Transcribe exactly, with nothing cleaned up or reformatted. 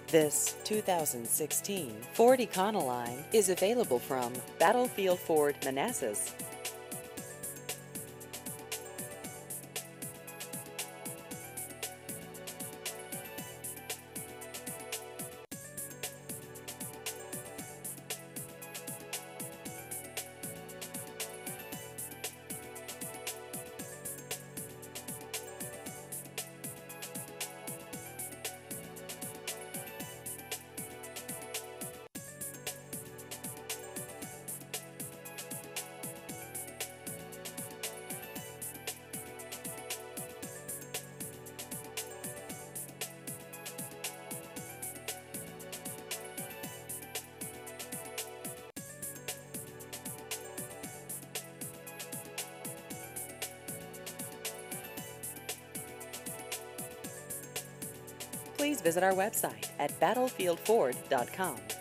This two thousand sixteen Ford Econoline is available from Battlefield Ford Manassas. Please visit our website at battlefield ford dot com.